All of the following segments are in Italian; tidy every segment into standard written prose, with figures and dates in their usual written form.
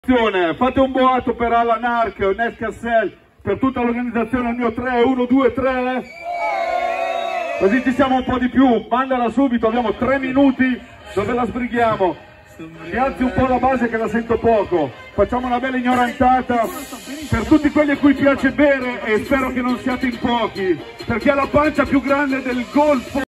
Fate un boato per Alan Arc, Ned Cassel, per tutta l'organizzazione al mio 3, 1, 2, 3. Così ci siamo un po' di più, mandala subito, abbiamo 3 minuti dove la sbrighiamo. Mi alzi un po' la base che la sento poco, facciamo una bella ignorantata per tutti quelli a cui piace bere e spero che non siate in pochi, perché ha la pancia più grande del golfo.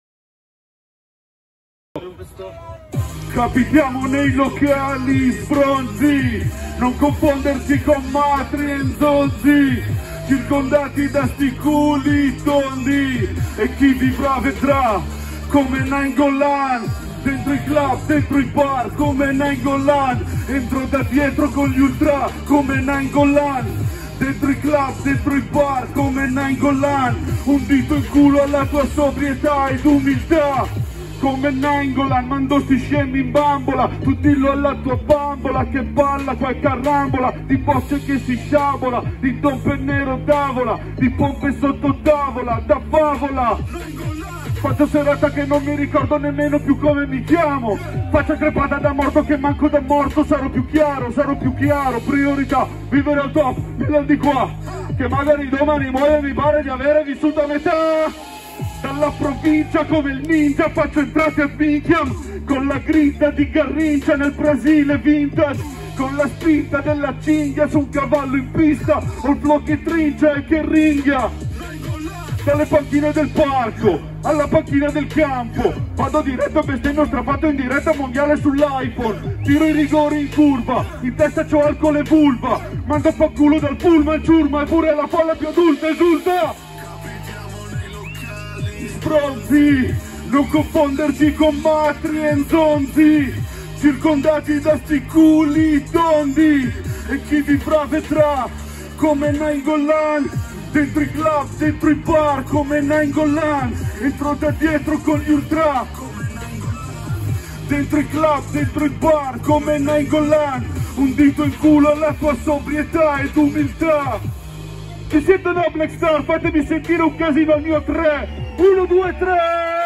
Capitiamo nei locali sbronzi, non confonderci con matri e zozzi, circondati da sti culi tondi, e chi vivrà vedrà come Nainggolan, dentro i club, dentro i bar come Nainggolan, entro da dietro con gli ultra come Nainggolan, dentro i club, dentro i bar come Nainggolan, un dito in culo alla tua sobrietà ed umiltà. Come Nainggolan, mando sti scemi in bambola, tu dillo alla tua bambola che balla qualche arrambola, di bocce che si sciabola, di dompe nero tavola, di pompe sotto tavola, da favola. Faccio serata che non mi ricordo nemmeno più come mi chiamo, faccio crepata da morto che manco da morto, sarò più chiaro, priorità, vivere al top, vivere di qua, che magari domani muoio e mi pare di avere vissuto a metà. Dalla provincia come il ninja faccio entrate a minchiam, con la grinta di Garrincia nel Brasile vintage, con la spinta della cinghia su un cavallo in pista, o il flow che trincia e che ringhia. Dalle panchine del parco alla panchina del campo, vado diretto a bestemmio strafatto in diretta mondiale sull'iPhone, tiro i rigori in curva, in testa c'ho alcol e vulva, mando a fa culo dal pullman ciurma e pure la folla più adulta esulta. Bronzi, non confonderci con matri e zonzi, circondati da sti culi tondi, e chi vivrà vedrà come Nainggolan, dentro i club, dentro i bar come Nainggolan, entro da dietro con gli ultra, dentro i club, dentro i bar come Nainggolan, un dito in culo alla tua sobrietà ed umiltà. Ci siete no Black Star? Fatemi sentire un casino al mio 3. 1, 2, 3!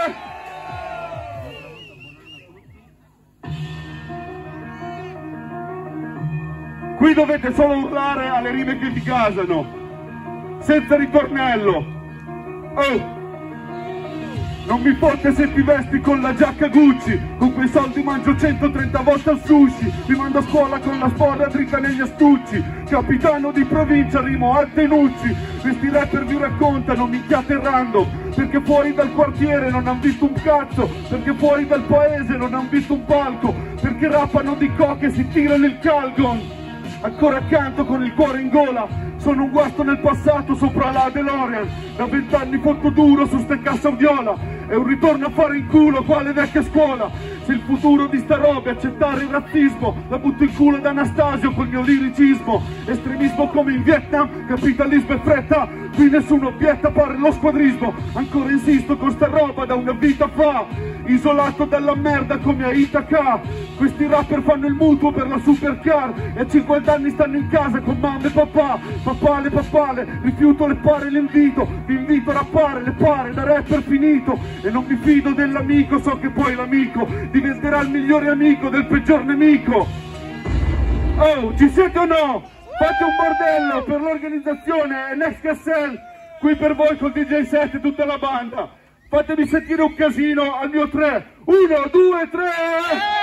Qui dovete solo urlare alle rime che vi gasano, senza ritornello. Oh! Non mi fotte se ti vesti con la giacca Gucci, con quei soldi mangio 130 volte al sushi, mi mando a scuola con la sporra dritta negli astucci, capitano di provincia, rimo a Tenucci, questi rapper vi raccontano minchiate random, perché fuori dal quartiere non han visto un cazzo, perché fuori dal paese non han visto un palco, perché rappano di coche e si tirano il calgon, ancora accanto con il cuore in gola. Sono un guasto nel passato sopra la DeLorean, da 20 anni conto duro su ste cassa viola, è un ritorno a fare in culo quale vecchia scuola. Se il futuro di sta roba è accettare il razzismo, la butto in culo da Anastasio col mio liricismo, estremismo come in Vietnam, capitalismo e fretta, qui nessuno obietta, pare lo squadrismo, ancora insisto con sta roba da una vita fa, isolato dalla merda come a Itaca, questi rapper fanno il mutuo per la supercar e a 50 anni stanno in casa con mamma e papà, papale, rifiuto le pare l'invito, vi invito a rappare le pare da rapper finito, e non mi fido dell'amico, so che poi l'amico diventerà il migliore amico del peggior nemico. Oh, ci siete o no? Fate un bordello per l'organizzazione Ned Cassel, qui per voi col DJ set e tutta la banda. Fatemi sentire un casino al mio 3. 1, 2, 3!